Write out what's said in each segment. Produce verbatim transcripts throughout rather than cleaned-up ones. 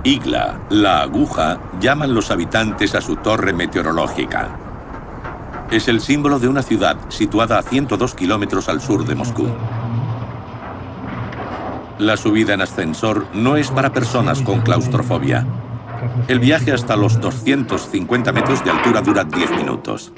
Igla, la aguja, llaman los habitantes a su torre meteorológica. Es el símbolo de una ciudad situada a ciento dos kilómetros al sur de Moscú. La subida en ascensor no es para personas con claustrofobia. El viaje hasta los doscientos cincuenta metros de altura dura diez minutos.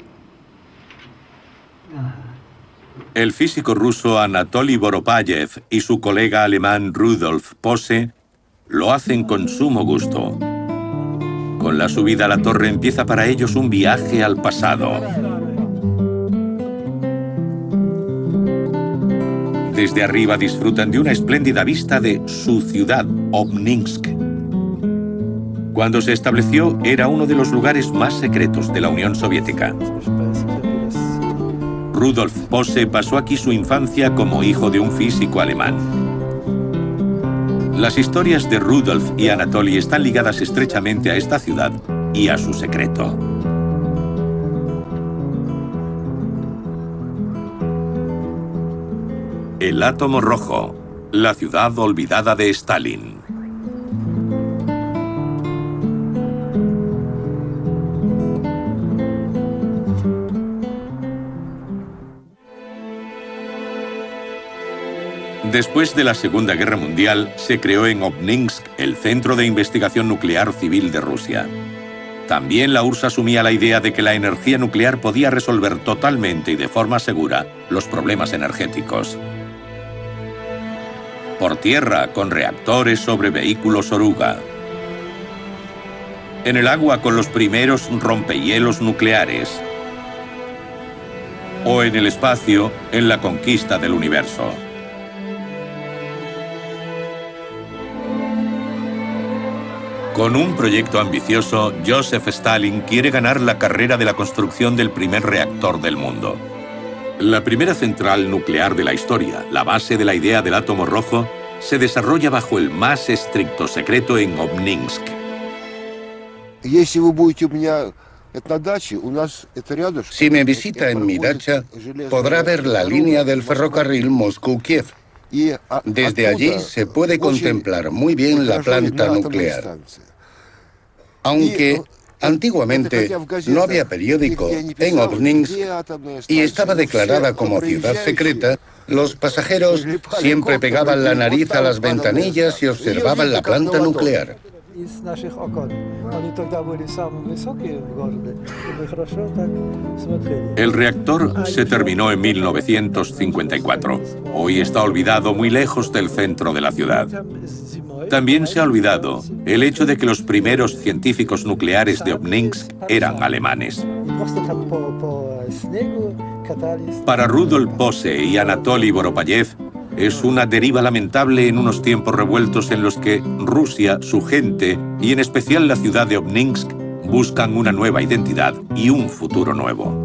El físico ruso Anatoly Voropayev y su colega alemán Rudolf Posse lo hacen con sumo gusto. Con la subida a la torre empieza para ellos un viaje al pasado. Desde arriba disfrutan de una espléndida vista de su ciudad, Obninsk. Cuando se estableció, era uno de los lugares más secretos de la Unión Soviética. Rudolf Posse pasó aquí su infancia como hijo de un físico alemán. Las historias de Rudolf y Anatoly están ligadas estrechamente a esta ciudad y a su secreto. El átomo rojo, la ciudad olvidada de Stalin. Después de la Segunda Guerra Mundial, se creó en Obninsk el Centro de Investigación Nuclear Civil de Rusia. También la U R S S asumía la idea de que la energía nuclear podía resolver totalmente y de forma segura los problemas energéticos. Por tierra, con reactores sobre vehículos oruga. En el agua, con los primeros rompehielos nucleares. O en el espacio, en la conquista del universo. Con un proyecto ambicioso, Joseph Stalin quiere ganar la carrera de la construcción del primer reactor del mundo. La primera central nuclear de la historia, la base de la idea del átomo rojo, se desarrolla bajo el más estricto secreto en Obninsk. Si me visita en mi dacha, podrá ver la línea del ferrocarril Moscú-Kiev. Desde allí se puede contemplar muy bien la planta nuclear. Aunque antiguamente no había periódico en Obninsk y estaba declarada como ciudad secreta, los pasajeros siempre pegaban la nariz a las ventanillas y observaban la planta nuclear. El reactor se terminó en mil novecientos cincuenta y cuatro. Hoy está olvidado muy lejos del centro de la ciudad. También se ha olvidado el hecho de que los primeros científicos nucleares de Obninsk eran alemanes. Para Rudolf Posse y Anatoly Voropayev, es una deriva lamentable en unos tiempos revueltos en los que Rusia, su gente y en especial la ciudad de Obninsk buscan una nueva identidad y un futuro nuevo.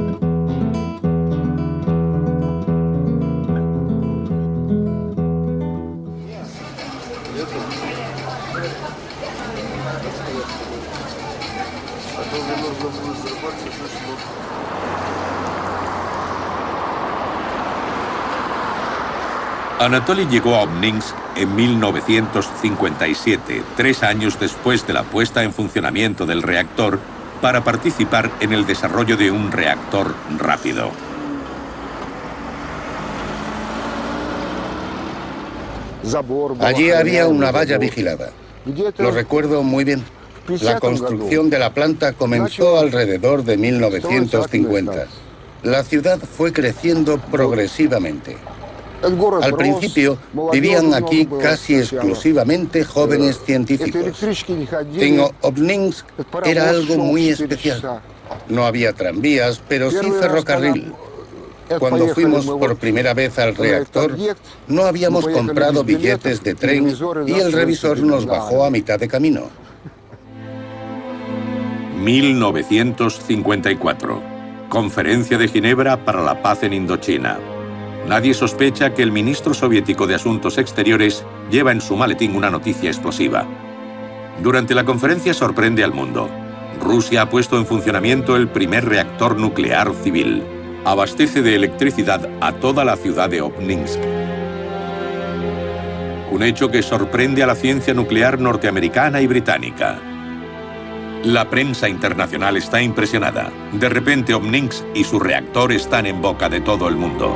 Anatoly llegó a Obninsk en mil novecientos cincuenta y siete, tres años después de la puesta en funcionamiento del reactor, para participar en el desarrollo de un reactor rápido. Allí había una valla vigilada. Lo recuerdo muy bien. La construcción de la planta comenzó alrededor de mil novecientos cincuenta. La ciudad fue creciendo progresivamente. Al principio vivían aquí casi exclusivamente jóvenes científicos. En Obninsk era algo muy especial. No había tranvías, pero sí ferrocarril. Cuando fuimos por primera vez al reactor, no habíamos comprado billetes de tren y el revisor nos bajó a mitad de camino. mil novecientos cincuenta y cuatro. Conferencia de Ginebra para la paz en Indochina. Nadie sospecha que el ministro soviético de Asuntos Exteriores lleva en su maletín una noticia explosiva. Durante la conferencia sorprende al mundo. Rusia ha puesto en funcionamiento el primer reactor nuclear civil. Abastece de electricidad a toda la ciudad de Obninsk. Un hecho que sorprende a la ciencia nuclear norteamericana y británica. La prensa internacional está impresionada. De repente, Obninsk y su reactor están en boca de todo el mundo.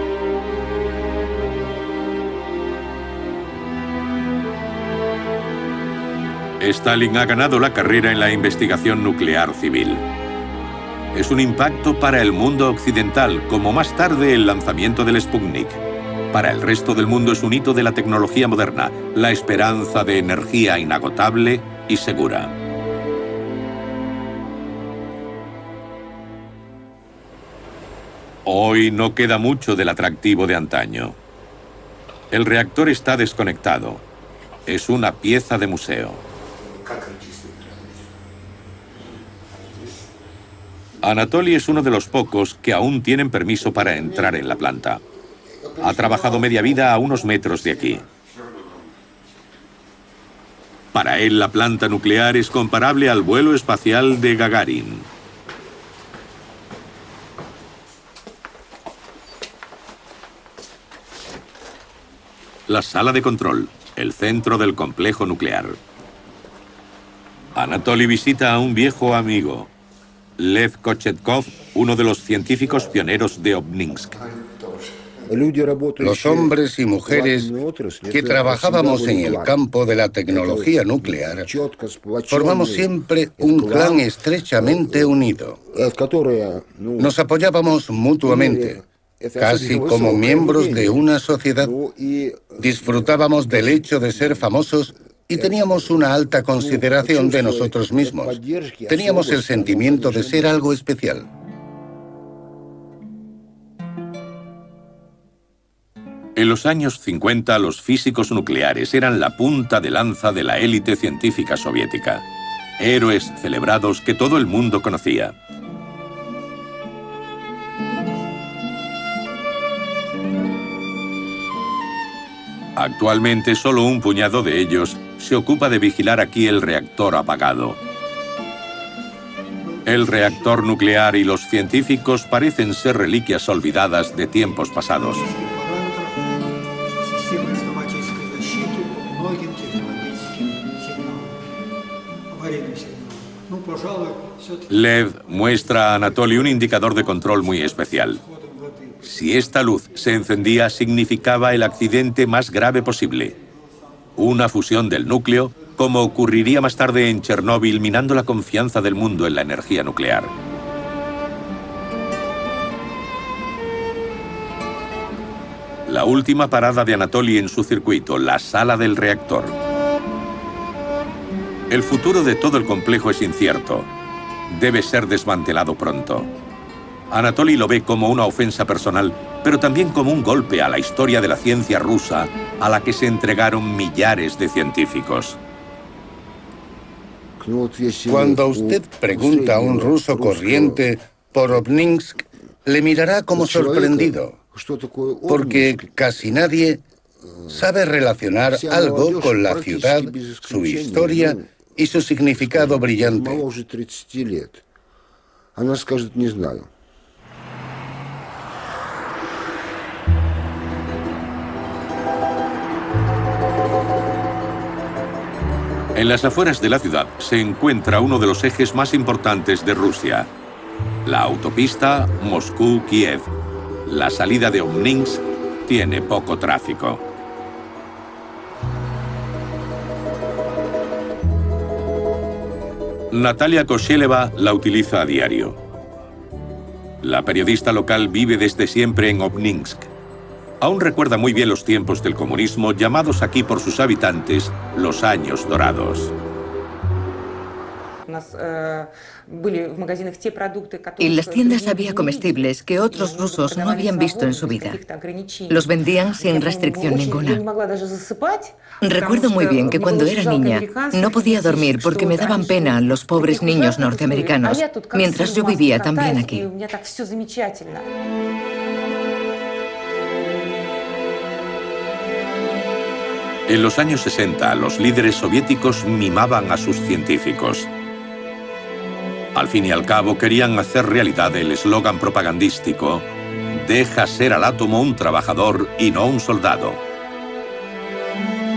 Stalin ha ganado la carrera en la investigación nuclear civil. Es un impacto para el mundo occidental, como más tarde el lanzamiento del Sputnik. Para el resto del mundo es un hito de la tecnología moderna, la esperanza de energía inagotable y segura. Hoy no queda mucho del atractivo de antaño. El reactor está desconectado. Es una pieza de museo. Anatoly es uno de los pocos que aún tienen permiso para entrar en la planta. Ha trabajado media vida a unos metros de aquí. Para él, la planta nuclear es comparable al vuelo espacial de Gagarin. La sala de control, el centro del complejo nuclear. Anatoly visita a un viejo amigo, Lev Kochetkov, uno de los científicos pioneros de Obninsk. Los hombres y mujeres que trabajábamos en el campo de la tecnología nuclear formamos siempre un clan estrechamente unido. Nos apoyábamos mutuamente, casi como miembros de una sociedad. Disfrutábamos del hecho de ser famosos y teníamos una alta consideración de nosotros mismos. Teníamos el sentimiento de ser algo especial. En los años cincuenta, los físicos nucleares eran la punta de lanza de la élite científica soviética. Héroes celebrados que todo el mundo conocía. Actualmente, solo un puñado de ellos se ocupa de vigilar aquí el reactor apagado. El reactor nuclear y los científicos parecen ser reliquias olvidadas de tiempos pasados. Lev muestra a Anatoly un indicador de control muy especial. Si esta luz se encendía, significaba el accidente más grave posible. Una fusión del núcleo, como ocurriría más tarde en Chernóbil, minando la confianza del mundo en la energía nuclear. La última parada de Anatoly en su circuito, la sala del reactor. El futuro de todo el complejo es incierto. Debe ser desmantelado pronto. Anatoly lo ve como una ofensa personal, pero también como un golpe a la historia de la ciencia rusa, a la que se entregaron millares de científicos. Cuando usted pregunta a un ruso corriente por Obninsk, le mirará como sorprendido, porque casi nadie sabe relacionar algo con la ciudad, su historia y su significado brillante. En las afueras de la ciudad se encuentra uno de los ejes más importantes de Rusia, la autopista Moscú-Kiev. La salida de Obninsk tiene poco tráfico. Natalia Kosheleva la utiliza a diario. La periodista local vive desde siempre en Obninsk. Aún recuerda muy bien los tiempos del comunismo, llamados aquí por sus habitantes los años dorados. En las tiendas había comestibles que otros rusos no habían visto en su vida. Los vendían sin restricción ninguna. Recuerdo muy bien que cuando era niña no podía dormir porque me daban pena los pobres niños norteamericanos, mientras yo vivía también aquí. En los años sesenta, los líderes soviéticos mimaban a sus científicos. Al fin y al cabo, querían hacer realidad el eslogan propagandístico: deja ser al átomo un trabajador y no un soldado.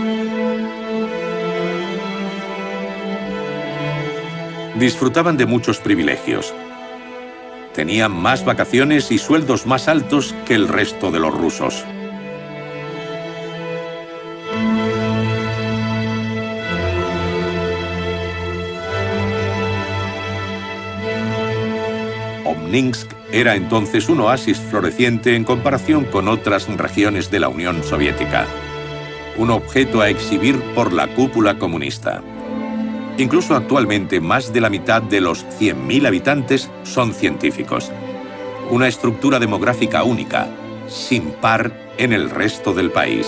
Disfrutaban de muchos privilegios. Tenían más vacaciones y sueldos más altos que el resto de los rusos. Obninsk era entonces un oasis floreciente en comparación con otras regiones de la Unión Soviética. Un objeto a exhibir por la cúpula comunista. Incluso actualmente más de la mitad de los cien mil habitantes son científicos. Una estructura demográfica única, sin par en el resto del país.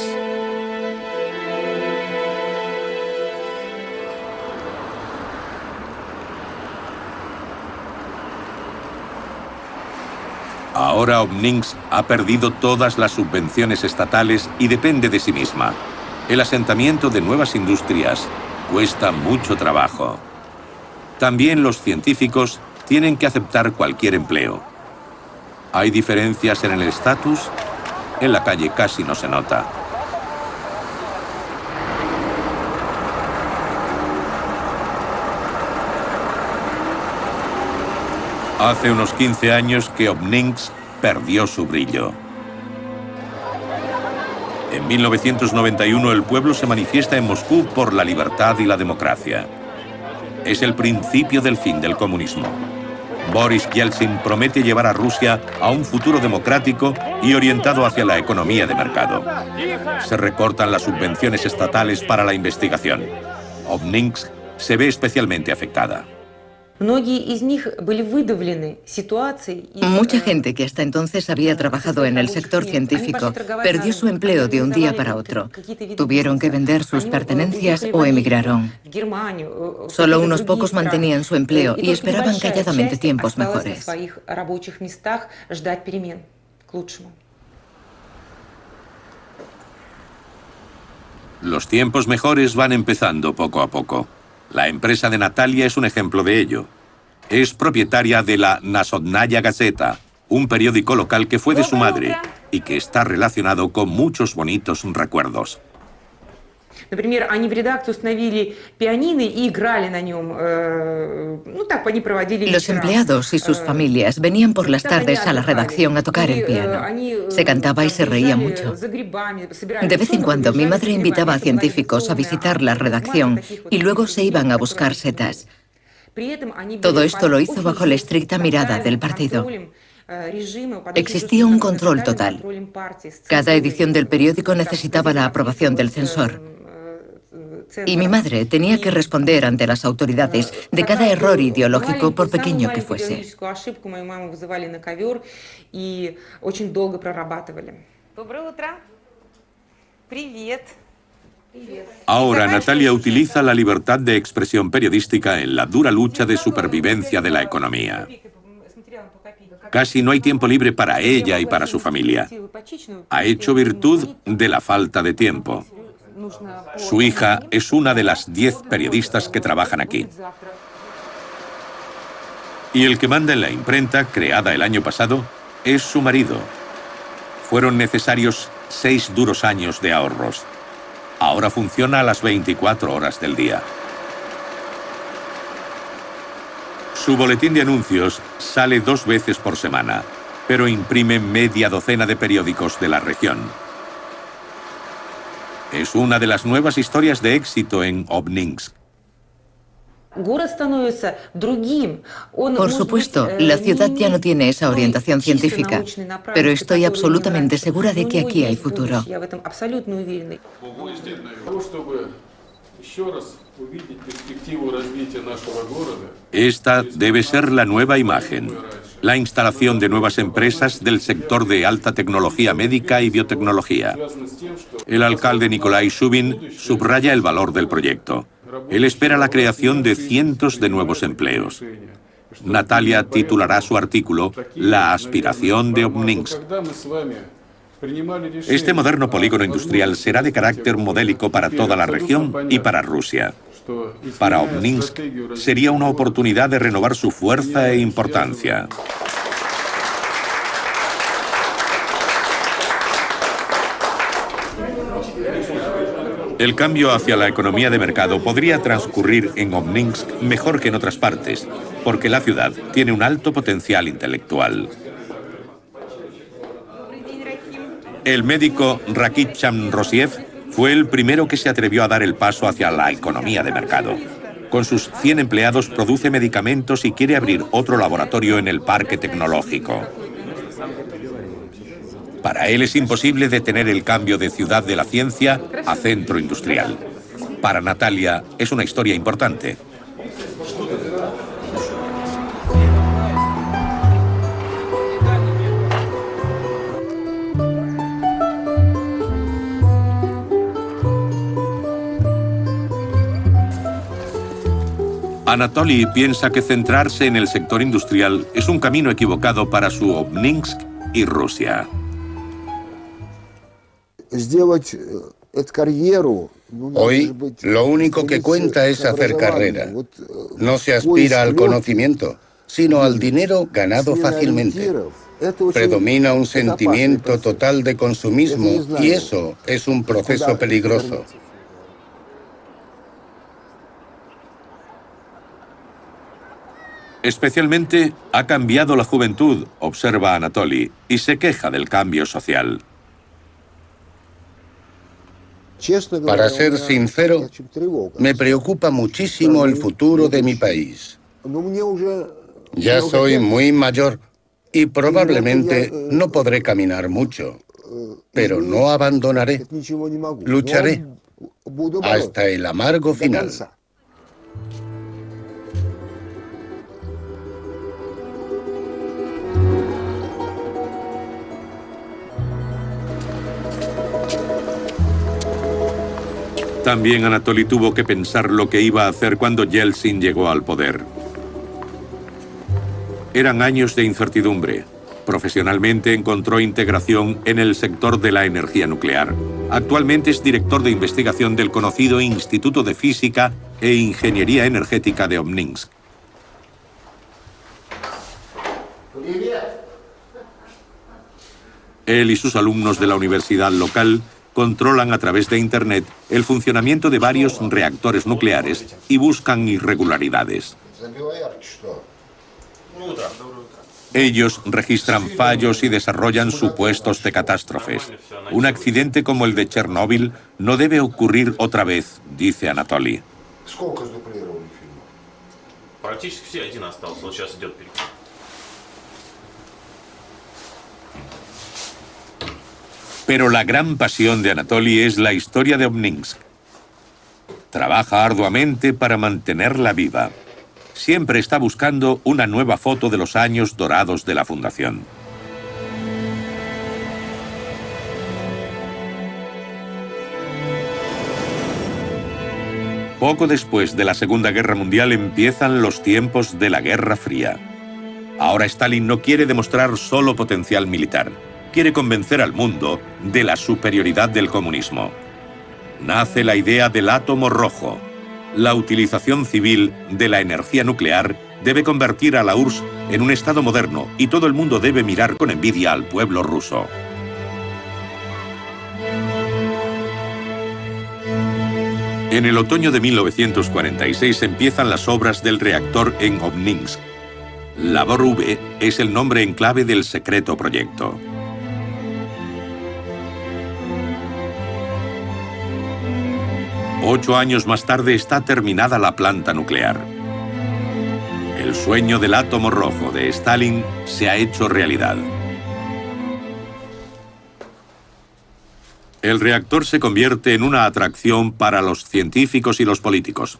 Ahora Obninsk ha perdido todas las subvenciones estatales y depende de sí misma. El asentamiento de nuevas industrias cuesta mucho trabajo. También los científicos tienen que aceptar cualquier empleo. ¿Hay diferencias en el estatus? En la calle casi no se nota. Hace unos quince años que Obninsk perdió su brillo. En mil novecientos noventa y uno el pueblo se manifiesta en Moscú por la libertad y la democracia. Es el principio del fin del comunismo. Boris Yeltsin promete llevar a Rusia a un futuro democrático y orientado hacia la economía de mercado. Se recortan las subvenciones estatales para la investigación. Obninsk se ve especialmente afectada. Mucha gente que hasta entonces había trabajado en el sector científico perdió su empleo de un día para otro. Tuvieron que vender sus pertenencias o emigraron. Solo unos pocos mantenían su empleo y esperaban calladamente tiempos mejores. Los tiempos mejores van empezando poco a poco. La empresa de Natalia es un ejemplo de ello. Es propietaria de la Nasodnaya Gazeta, un periódico local que fue de su madre y que está relacionado con muchos bonitos recuerdos. Los empleados y sus familias venían por las tardes a la redacción a tocar el piano. Se cantaba y se reía mucho. De vez en cuando mi madre invitaba a científicos a visitar la redacción y luego se iban a buscar setas. Todo esto lo hizo bajo la estricta mirada del partido. Existía un control total. Cada edición del periódico necesitaba la aprobación del censor. Y mi madre tenía que responder ante las autoridades de cada error ideológico, por pequeño que fuese. Ahora Natalia utiliza la libertad de expresión periodística en la dura lucha de supervivencia de la economía. Casi no hay tiempo libre para ella y para su familia. Ha hecho virtud de la falta de tiempo. Su hija es una de las diez periodistas que trabajan aquí. Y el que manda en la imprenta, creada el año pasado, es su marido. Fueron necesarios seis duros años de ahorros. Ahora funciona a las veinticuatro horas del día. Su boletín de anuncios sale dos veces por semana, pero imprime media docena de periódicos de la región. Es una de las nuevas historias de éxito en Obninsk. Por supuesto, la ciudad ya no tiene esa orientación científica, pero estoy absolutamente segura de que aquí hay futuro. Esta debe ser la nueva imagen. La instalación de nuevas empresas del sector de alta tecnología médica y biotecnología. El alcalde Nikolai Shubin subraya el valor del proyecto. Él espera la creación de cientos de nuevos empleos. Natalia titulará su artículo La aspiración de Obninsk. Este moderno polígono industrial será de carácter modélico para toda la región y para Rusia. Para Obninsk sería una oportunidad de renovar su fuerza e importancia. El cambio hacia la economía de mercado podría transcurrir en Obninsk mejor que en otras partes, porque la ciudad tiene un alto potencial intelectual. El médico Rakit Chamrosiev fue el primero que se atrevió a dar el paso hacia la economía de mercado. Con sus cien empleados produce medicamentos y quiere abrir otro laboratorio en el parque tecnológico. Para él es imposible detener el cambio de ciudad de la ciencia a centro industrial. Para Natalia es una historia importante. Anatoly piensa que centrarse en el sector industrial es un camino equivocado para su Obninsk y Rusia. Hoy, lo único que cuenta es hacer carrera. No se aspira al conocimiento, sino al dinero ganado fácilmente. Predomina un sentimiento total de consumismo y eso es un proceso peligroso. Especialmente ha cambiado la juventud, observa Anatoly, y se queja del cambio social. Para ser sincero, me preocupa muchísimo el futuro de mi país. Ya soy muy mayor y probablemente no podré caminar mucho, pero no abandonaré. Lucharé hasta el amargo final. También Anatoly tuvo que pensar lo que iba a hacer cuando Yeltsin llegó al poder. Eran años de incertidumbre. Profesionalmente encontró integración en el sector de la energía nuclear. Actualmente es director de investigación del conocido Instituto de Física e Ingeniería Energética de Obninsk. Él y sus alumnos de la universidad local controlan a través de Internet el funcionamiento de varios reactores nucleares y buscan irregularidades. Ellos registran fallos y desarrollan supuestos de catástrofes. Un accidente como el de Chernóbil no debe ocurrir otra vez, dice Anatoly. Pero la gran pasión de Anatoly es la historia de Obninsk. Trabaja arduamente para mantenerla viva. Siempre está buscando una nueva foto de los años dorados de la fundación. Poco después de la Segunda Guerra Mundial empiezan los tiempos de la Guerra Fría. Ahora Stalin no quiere demostrar solo potencial militar. Quiere convencer al mundo de la superioridad del comunismo. Nace la idea del átomo rojo. La utilización civil de la energía nuclear debe convertir a la U R S S en un Estado moderno y todo el mundo debe mirar con envidia al pueblo ruso. En el otoño de mil novecientos cuarenta y seis empiezan las obras del reactor en Obninsk. Labor V es el nombre en clave del secreto proyecto. Ocho años más tarde está terminada la planta nuclear. El sueño del átomo rojo de Stalin se ha hecho realidad. El reactor se convierte en una atracción para los científicos y los políticos.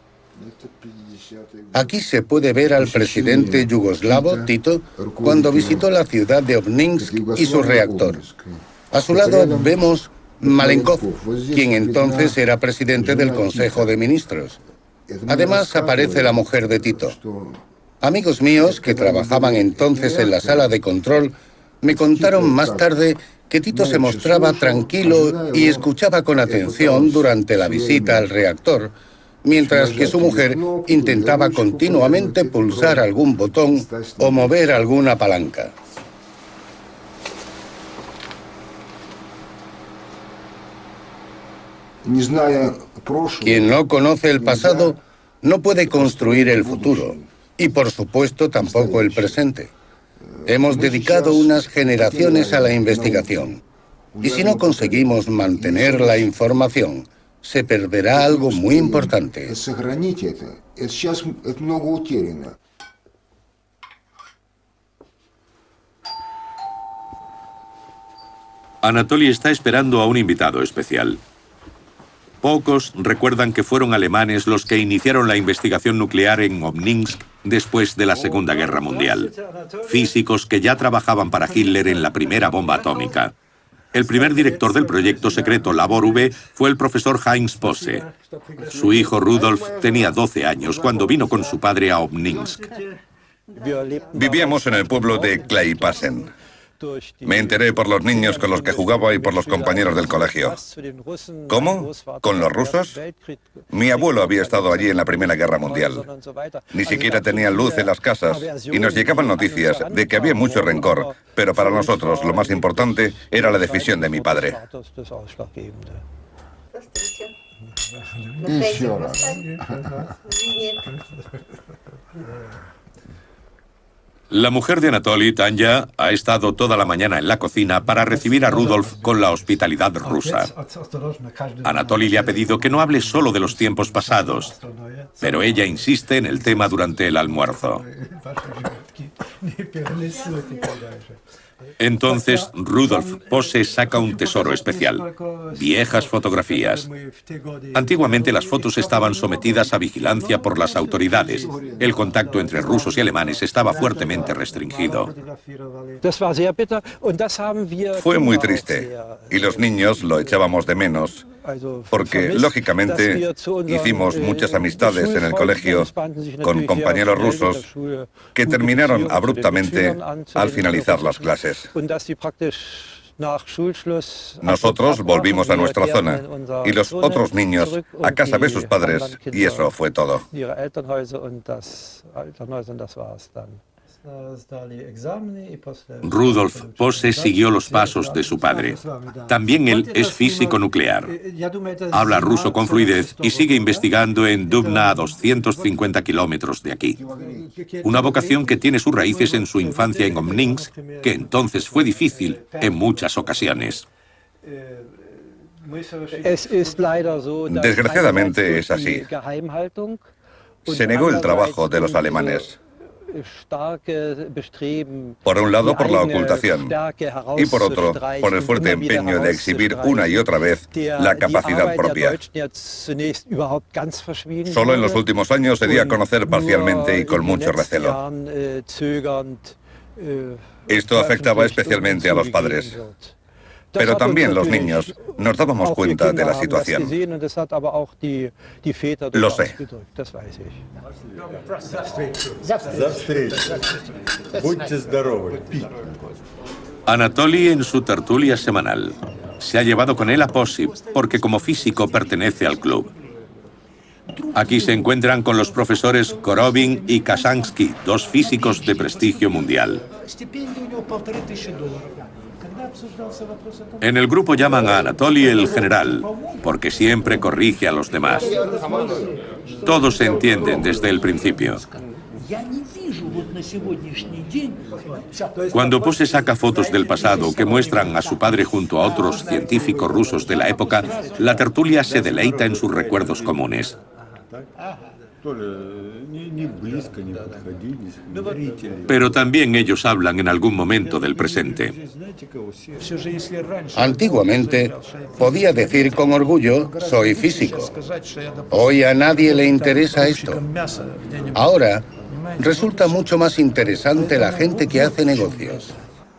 Aquí se puede ver al presidente yugoslavo, Tito, cuando visitó la ciudad de Obninsk y su reactor. A su lado vemos Malenkov, quien entonces era presidente del Consejo de Ministros. Además aparece la mujer de Tito. Amigos míos que trabajaban entonces en la sala de control me contaron más tarde que Tito se mostraba tranquilo y escuchaba con atención durante la visita al reactor, mientras que su mujer intentaba continuamente pulsar algún botón o mover alguna palanca. Quien no conoce el pasado no puede construir el futuro y, por supuesto, tampoco el presente. Hemos dedicado unas generaciones a la investigación y si no conseguimos mantener la información, se perderá algo muy importante. Anatoly está esperando a un invitado especial. Pocos recuerdan que fueron alemanes los que iniciaron la investigación nuclear en Obninsk después de la Segunda Guerra Mundial. Físicos que ya trabajaban para Hitler en la primera bomba atómica. El primer director del proyecto secreto Labor V fue el profesor Heinz Posse. Su hijo Rudolf tenía doce años cuando vino con su padre a Obninsk. Vivíamos en el pueblo de Kleipassen. Me enteré por los niños con los que jugaba y por los compañeros del colegio. ¿Cómo? ¿Con los rusos? Mi abuelo había estado allí en la Primera Guerra Mundial. Ni siquiera tenían luz en las casas y nos llegaban noticias de que había mucho rencor, pero para nosotros lo más importante era la decisión de mi padre. La mujer de Anatoly, Tanya, ha estado toda la mañana en la cocina para recibir a Rudolf con la hospitalidad rusa. Anatoly le ha pedido que no hable solo de los tiempos pasados, pero ella insiste en el tema durante el almuerzo. Entonces, Rudolf Posse saca un tesoro especial, viejas fotografías. Antiguamente las fotos estaban sometidas a vigilancia por las autoridades. El contacto entre rusos y alemanes estaba fuertemente restringido. Fue muy triste, y los niños lo echábamos de menos, porque, lógicamente, hicimos muchas amistades en el colegio con compañeros rusos que terminaron abruptamente al finalizar las clases. Nosotros volvimos a nuestra zona y los otros niños a casa de sus padres y eso fue todo. Rudolf Posse siguió los pasos de su padre. También él es físico nuclear. Habla ruso con fluidez y sigue investigando en Dubna, a doscientos cincuenta kilómetros de aquí. Una vocación que tiene sus raíces en su infancia en Obninsk, que entonces fue difícil en muchas ocasiones. Desgraciadamente es así. Se negó el trabajo de los alemanes. Por un lado, por la ocultación, y por otro, por el fuerte empeño de exhibir una y otra vez la capacidad propia. Solo en los últimos años se dio a conocer parcialmente y con mucho recelo. Esto afectaba especialmente a los padres. Pero también los niños nos dábamos cuenta de la situación. Lo sé. Anatoly en su tertulia semanal. Se ha llevado con él a Posse porque como físico pertenece al club. Aquí se encuentran con los profesores Korovin y Kasansky, dos físicos de prestigio mundial. En el grupo llaman a Anatoly el general, porque siempre corrige a los demás. Todos se entienden desde el principio. Cuando Posse saca fotos del pasado que muestran a su padre junto a otros científicos rusos de la época, la tertulia se deleita en sus recuerdos comunes. Pero también ellos hablan en algún momento del presente. Antiguamente, podía decir con orgullo, soy físico. Hoy a nadie le interesa esto. Ahora, resulta mucho más interesante la gente que hace negocios.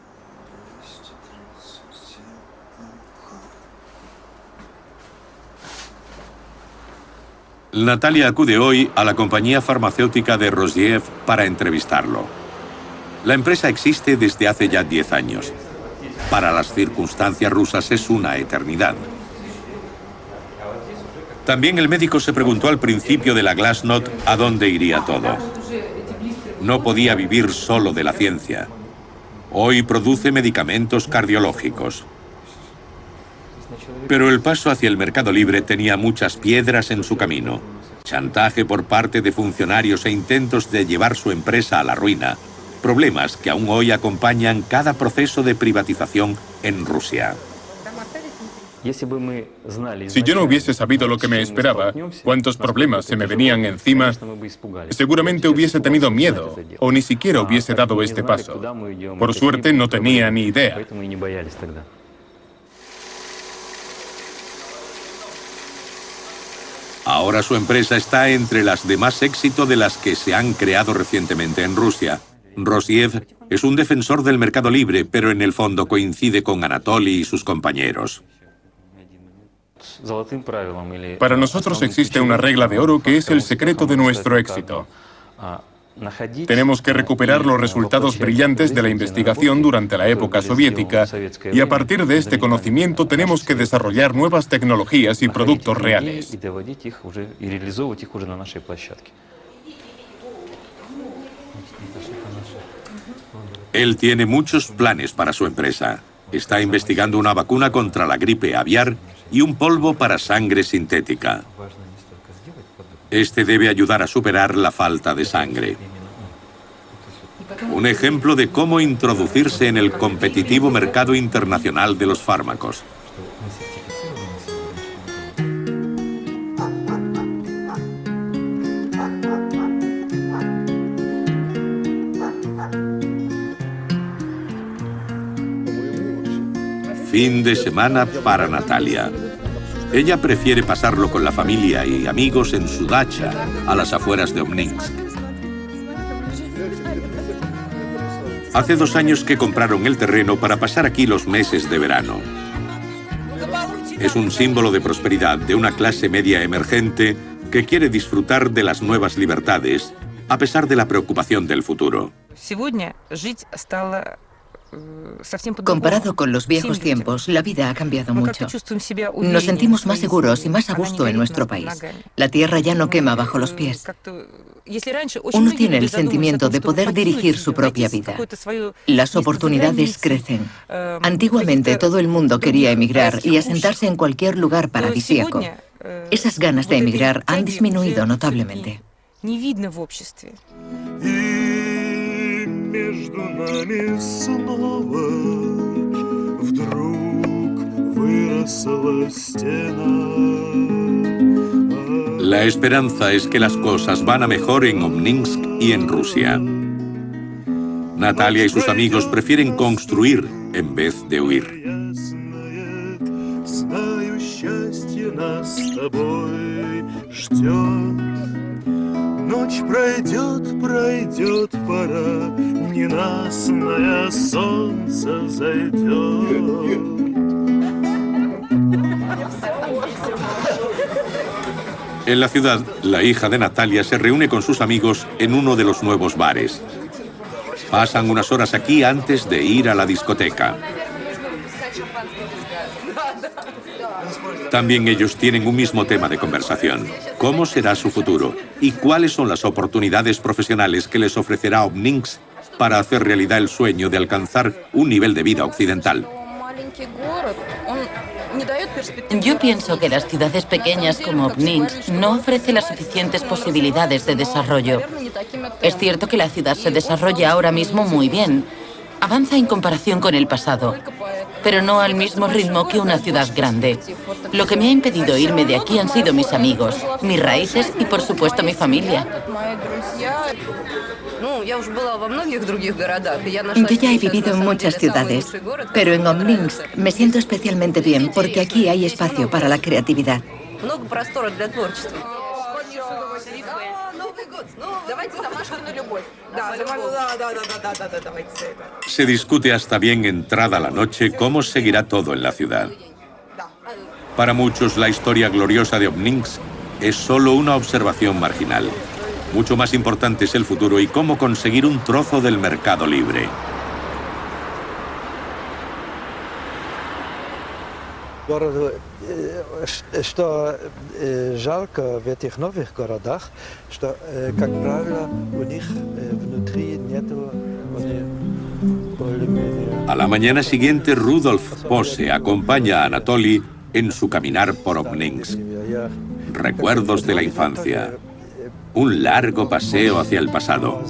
Natalia acude hoy a la compañía farmacéutica de Rosiev para entrevistarlo. La empresa existe desde hace ya diez años. Para las circunstancias rusas es una eternidad. También el médico se preguntó al principio de la Glasnost a dónde iría todo. No podía vivir solo de la ciencia. Hoy produce medicamentos cardiológicos. Pero el paso hacia el mercado libre tenía muchas piedras en su camino. Chantaje por parte de funcionarios e intentos de llevar su empresa a la ruina. Problemas que aún hoy acompañan cada proceso de privatización en Rusia. Si yo no hubiese sabido lo que me esperaba, cuántos problemas se me venían encima, seguramente hubiese tenido miedo o ni siquiera hubiese dado este paso. Por suerte no tenía ni idea. Ahora su empresa está entre las de más éxito de las que se han creado recientemente en Rusia. Rosiev es un defensor del mercado libre, pero en el fondo coincide con Anatoly y sus compañeros. Para nosotros existe una regla de oro que es el secreto de nuestro éxito. Tenemos que recuperar los resultados brillantes de la investigación durante la época soviética y a partir de este conocimiento tenemos que desarrollar nuevas tecnologías y productos reales. Él tiene muchos planes para su empresa. Está investigando una vacuna contra la gripe aviar y un polvo para sangre sintética. Este debe ayudar a superar la falta de sangre. Un ejemplo de cómo introducirse en el competitivo mercado internacional de los fármacos. Fin de semana para Natalia. Ella prefiere pasarlo con la familia y amigos en su dacha, a las afueras de Obninsk. Hace dos años que compraron el terreno para pasar aquí los meses de verano. Es un símbolo de prosperidad de una clase media emergente que quiere disfrutar de las nuevas libertades, a pesar de la preocupación del futuro. Comparado con los viejos tiempos, la vida ha cambiado mucho. Nos sentimos más seguros y más a gusto en nuestro país. La tierra ya no quema bajo los pies. Uno tiene el sentimiento de poder dirigir su propia vida. Las oportunidades crecen. Antiguamente todo el mundo quería emigrar y asentarse en cualquier lugar paradisíaco. Esas ganas de emigrar han disminuido notablemente. Между нами снова вдруг выросла стена. La esperanza es que las cosas van a mejor en Obninsk y en Rusia. Natalia y sus amigos prefieren construir en vez de huir. Знаю, счастье нас с тобой ждет. Ночь пройдет, пройдет пора, ненастное солнце зайдет. En la ciudad, la hija de Natalia se reúne con sus amigos en uno de los nuevos bares. Pasan unas horas aquí antes de ir a la discoteca. También ellos tienen un mismo tema de conversación. ¿Cómo será su futuro? ¿Y cuáles son las oportunidades profesionales que les ofrecerá Obninsk para hacer realidad el sueño de alcanzar un nivel de vida occidental? Yo pienso que las ciudades pequeñas como Obninsk no ofrecen las suficientes posibilidades de desarrollo. Es cierto que la ciudad se desarrolla ahora mismo muy bien. Avanza en comparación con el pasado, pero no al mismo ritmo que una ciudad grande. Lo que me ha impedido irme de aquí han sido mis amigos, mis raíces y, por supuesto, mi familia. Yo ya he vivido en muchas ciudades, pero en Obninsk me siento especialmente bien porque aquí hay espacio para la creatividad. Se discute hasta bien entrada la noche cómo seguirá todo en la ciudad. Para muchos, la historia gloriosa de Obninsk es solo una observación marginal. Mucho más importante es el futuro y cómo conseguir un trozo del mercado libre. Что жалко в этих новых городах, что, как правило, у них внутри нету A la mañana siguiente, Rudolf Posse acompaña a Anatoly en su caminar por Obninsk. Recuerdos de la infancia. Un largo paseo hacia el pasado.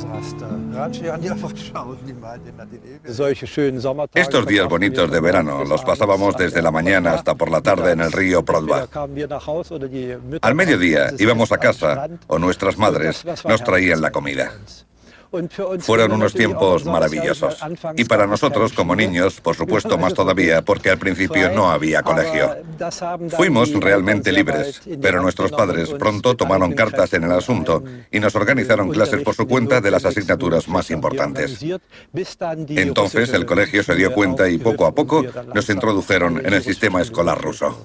Estos días bonitos de verano los pasábamos desde la mañana hasta por la tarde en el río Prodva. Al mediodía íbamos a casa o nuestras madres nos traían la comida. Fueron unos tiempos maravillosos. Y para nosotros, como niños, por supuesto más todavía, porque al principio no había colegio. Fuimos realmente libres, pero nuestros padres pronto tomaron cartas en el asunto y nos organizaron clases por su cuenta de las asignaturas más importantes. Entonces el colegio se dio cuenta y poco a poco nos introdujeron en el sistema escolar ruso.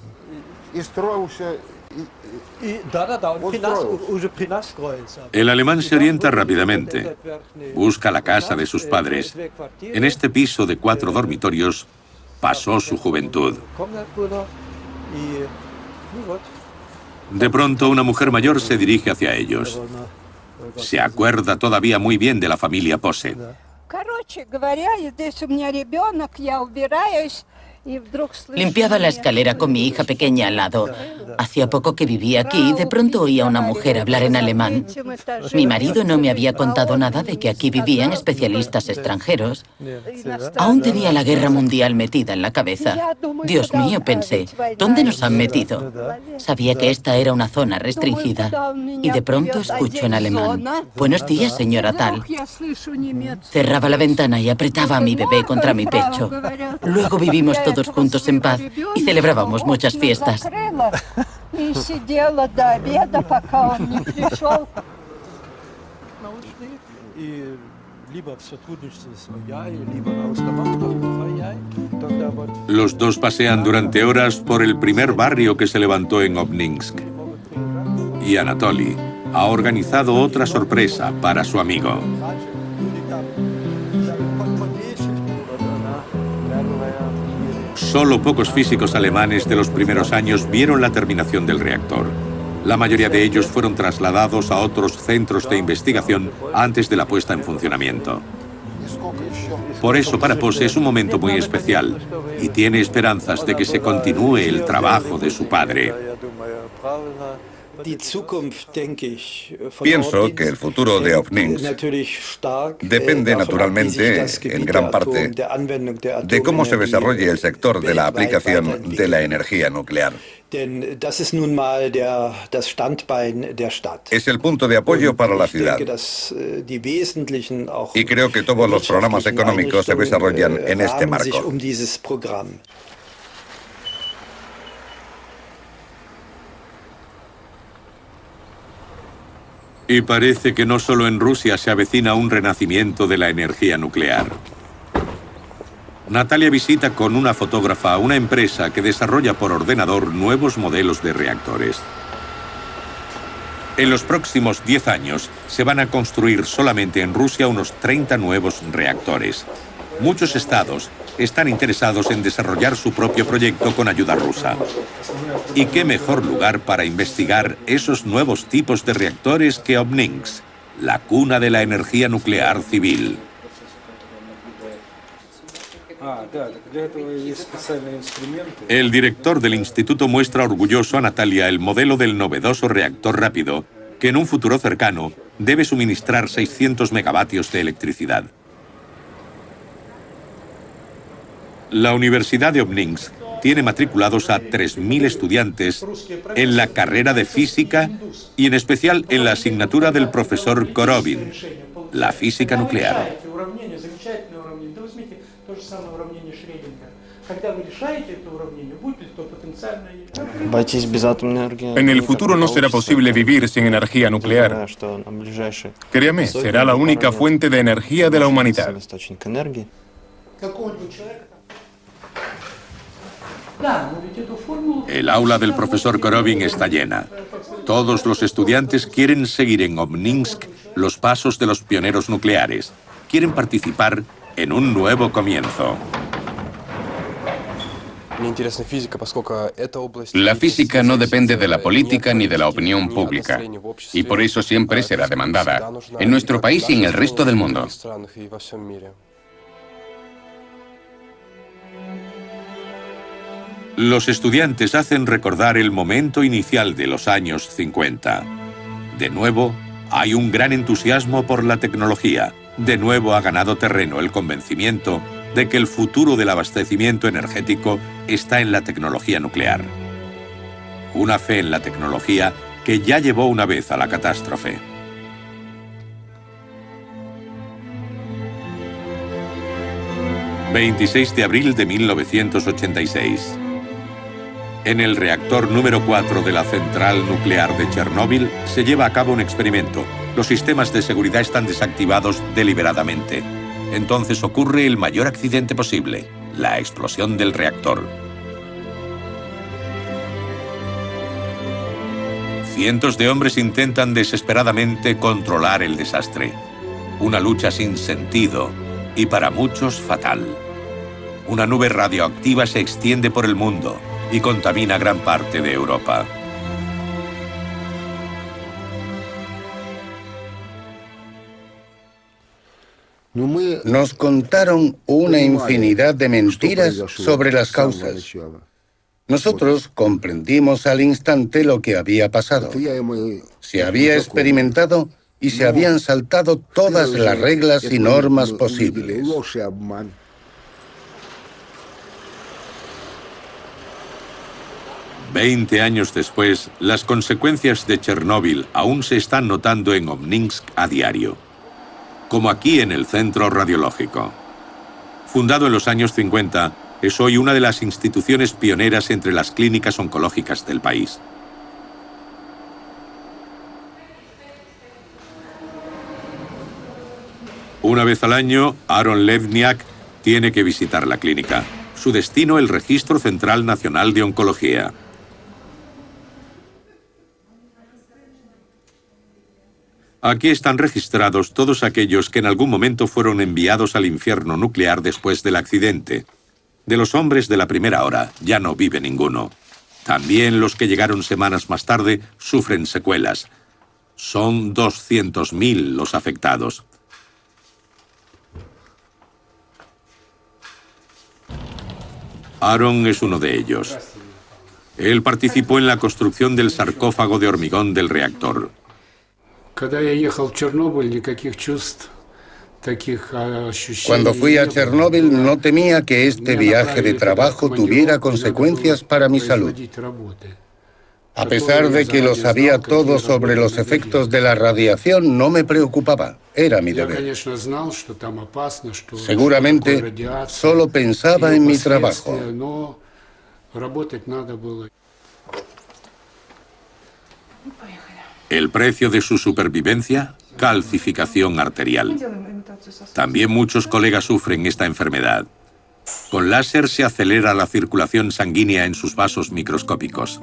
El alemán se orienta rápidamente. Busca la casa de sus padres. En este piso de cuatro dormitorios pasó su juventud. De pronto, una mujer mayor se dirige hacia ellos. Se acuerda todavía muy bien de la familia Pose. Limpiaba la escalera con mi hija pequeña al lado. Hacía poco que vivía aquí y de pronto oía a una mujer hablar en alemán. Mi marido no me había contado nada de que aquí vivían especialistas extranjeros. Aún tenía la guerra mundial metida en la cabeza. Dios mío, pensé, ¿dónde nos han metido? Sabía que esta era una zona restringida y de pronto escucho en alemán: buenos días, señora tal. Cerraba la ventana y apretaba a mi bebé contra mi pecho. Luego vivimos todos todos juntos en paz y celebrábamos muchas fiestas. Los dos pasean durante horas por el primer barrio que se levantó en Obninsk. Y Anatoly ha organizado otra sorpresa para su amigo. Solo pocos físicos alemanes de los primeros años vieron la terminación del reactor. La mayoría de ellos fueron trasladados a otros centros de investigación antes de la puesta en funcionamiento. Por eso para Pose es un momento muy especial y tiene esperanzas de que se continúe el trabajo de su padre. Pienso que el futuro de Obninsk depende naturalmente, en gran parte, de cómo se desarrolle el sector de la aplicación de la energía nuclear. Es el punto de apoyo para la ciudad. Y creo que todos los programas económicos se desarrollan en este marco. Y parece que no solo en Rusia se avecina un renacimiento de la energía nuclear. Natalia visita con una fotógrafa una empresa que desarrolla por ordenador nuevos modelos de reactores. En los próximos diez años se van a construir solamente en Rusia unos treinta nuevos reactores. Muchos estados están interesados en desarrollar su propio proyecto con ayuda rusa. ¿Y qué mejor lugar para investigar esos nuevos tipos de reactores que Obninsk, la cuna de la energía nuclear civil? El director del instituto muestra orgulloso a Natalia el modelo del novedoso reactor rápido que en un futuro cercano debe suministrar seiscientos megavatios de electricidad. La Universidad de Obninsk tiene matriculados a tres mil estudiantes en la carrera de física y en especial en la asignatura del profesor Korovin, la física nuclear. En el futuro no será posible vivir sin energía nuclear. Créame, será la única fuente de energía de la humanidad. El aula del profesor Korovin está llena. Todos los estudiantes quieren seguir en Obninsk los pasos de los pioneros nucleares. Quieren participar en un nuevo comienzo. La física no depende de la política ni de la opinión pública, y por eso siempre será demandada, en nuestro país y en el resto del mundo. Los estudiantes hacen recordar el momento inicial de los años cincuenta. De nuevo, hay un gran entusiasmo por la tecnología. De nuevo ha ganado terreno el convencimiento de que el futuro del abastecimiento energético está en la tecnología nuclear. Una fe en la tecnología que ya llevó una vez a la catástrofe. veintiséis de abril de mil novecientos ochenta y seis. En el reactor número cuatro de la central nuclear de Chernóbil se lleva a cabo un experimento. Los sistemas de seguridad están desactivados deliberadamente. Entonces ocurre el mayor accidente posible, la explosión del reactor. Cientos de hombres intentan desesperadamente controlar el desastre. Una lucha sin sentido y para muchos fatal. Una nube radioactiva se extiende por el mundo y contamina gran parte de Europa. Nos contaron una infinidad de mentiras sobre las causas. Nosotros comprendimos al instante lo que había pasado. Se había experimentado y se habían saltado todas las reglas y normas posibles. Veinte años después, las consecuencias de Chernóbil aún se están notando en Obninsk a diario, como aquí en el Centro Radiológico. Fundado en los años cincuenta, es hoy una de las instituciones pioneras entre las clínicas oncológicas del país. Una vez al año, Aaron Levniak tiene que visitar la clínica. Su destino, el Registro Central Nacional de Oncología. Aquí están registrados todos aquellos que en algún momento fueron enviados al infierno nuclear después del accidente. De los hombres de la primera hora ya no vive ninguno. También los que llegaron semanas más tarde sufren secuelas. Son doscientos mil los afectados. Aaron es uno de ellos. Él participó en la construcción del sarcófago de hormigón del reactor. Cuando fui a Chernóbil no temía que este viaje de trabajo tuviera consecuencias para mi salud. A pesar de que lo sabía todo sobre los efectos de la radiación, no me preocupaba. Era mi deber. Seguramente solo pensaba en mi trabajo. El precio de su supervivencia, calcificación arterial. También muchos colegas sufren esta enfermedad. Con láser se acelera la circulación sanguínea en sus vasos microscópicos.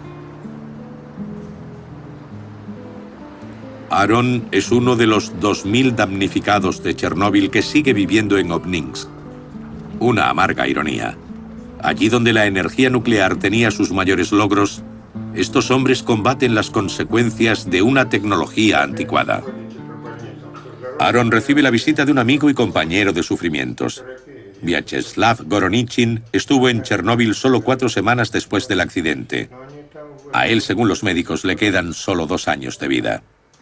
Aaron es uno de los dos mil damnificados de Chernóbil que sigue viviendo en Obninsk. Una amarga ironía. Allí donde la energía nuclear tenía sus mayores logros, estos hombres combaten las consecuencias de una tecnología anticuada. Aaron recibe la visita de un amigo y compañero de sufrimientos. Vyacheslav Goronichin estuvo en Chernóbil solo cuatro semanas después del accidente. A él, según los médicos, le quedan solo dos años de vida.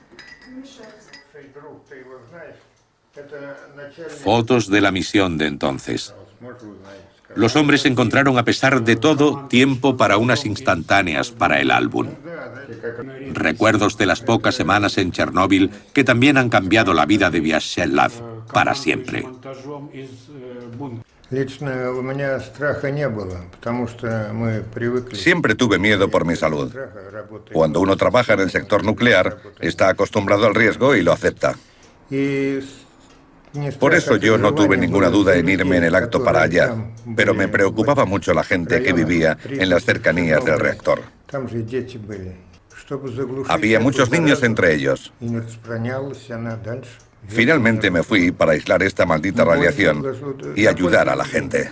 Fotos de la misión de entonces. Los hombres encontraron, a pesar de todo, tiempo para unas instantáneas para el álbum. Recuerdos de las pocas semanas en Chernóbil que también han cambiado la vida de Vyacheslav para siempre. Siempre tuve miedo por mi salud. Cuando uno trabaja en el sector nuclear, está acostumbrado al riesgo y lo acepta. Por eso yo no tuve ninguna duda en irme en el acto para allá, pero me preocupaba mucho la gente que vivía en las cercanías del reactor. Había muchos niños entre ellos. Finalmente me fui para aislar esta maldita radiación y ayudar a la gente.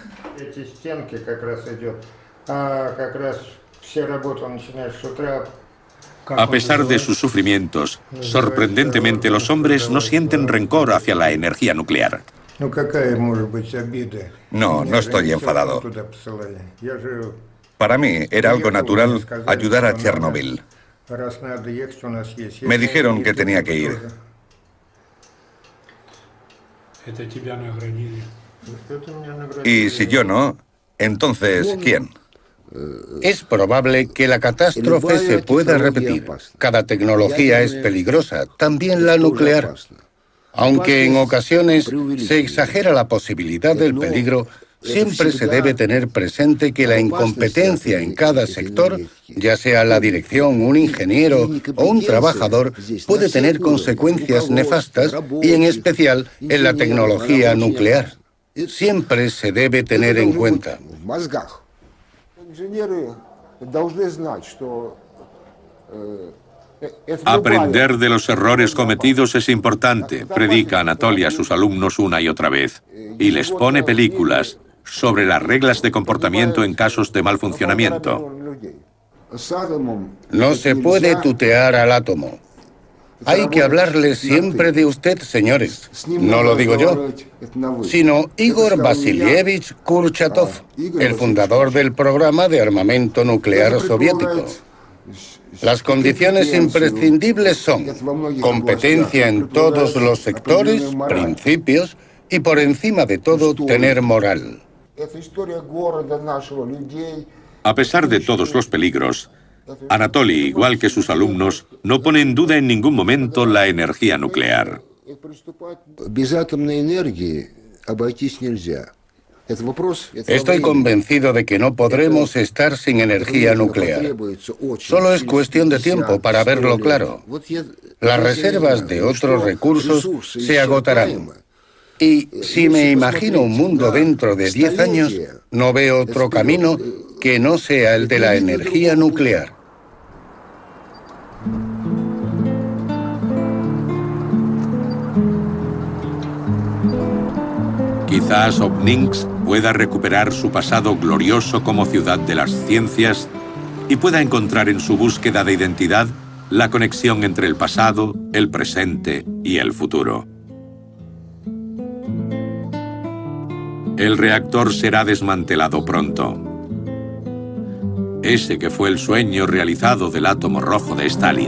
A pesar de sus sufrimientos, sorprendentemente los hombres no sienten rencor hacia la energía nuclear. No, no estoy enfadado. Para mí era algo natural ayudar a Chernobyl. Me dijeron que tenía que ir. Y si yo no, entonces, ¿quién? Es probable que la catástrofe se pueda repetir. Cada tecnología es peligrosa, también la nuclear. Aunque en ocasiones se exagera la posibilidad del peligro, siempre se debe tener presente que la incompetencia en cada sector, ya sea la dirección, un ingeniero o un trabajador, puede tener consecuencias nefastas y en especial en la tecnología nuclear. Siempre se debe tener en cuenta. Aprender de los errores cometidos es importante, predica Anatoly a sus alumnos una y otra vez, y les pone películas sobre las reglas de comportamiento en casos de mal funcionamiento. No se puede tutear al átomo. Hay que hablarle siempre de usted, señores. No lo digo yo, sino Igor Vasilievich Kurchatov, el fundador del programa de armamento nuclear soviético. Las condiciones imprescindibles son competencia en todos los sectores, principios y, por encima de todo, tener moral. A pesar de todos los peligros, Anatoly, igual que sus alumnos, no pone en duda en ningún momento la energía nuclear. Estoy convencido de que no podremos estar sin energía nuclear. Solo es cuestión de tiempo para verlo claro. Las reservas de otros recursos se agotarán. Y si me imagino un mundo dentro de diez años, no veo otro camino que no sea el de la energía nuclear. Quizás Obninsk pueda recuperar su pasado glorioso como ciudad de las ciencias y pueda encontrar en su búsqueda de identidad la conexión entre el pasado, el presente y el futuro. El reactor será desmantelado pronto. Ese que fue el sueño realizado del átomo rojo de Stalin.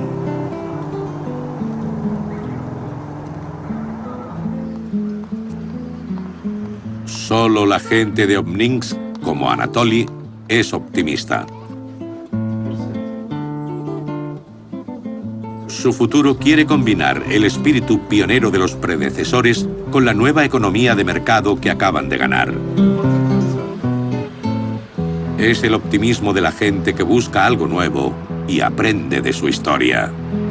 Solo la gente de Obninsk, como Anatoly, es optimista. Su futuro quiere combinar el espíritu pionero de los predecesores con la nueva economía de mercado que acaban de ganar. Es el optimismo de la gente que busca algo nuevo y aprende de su historia.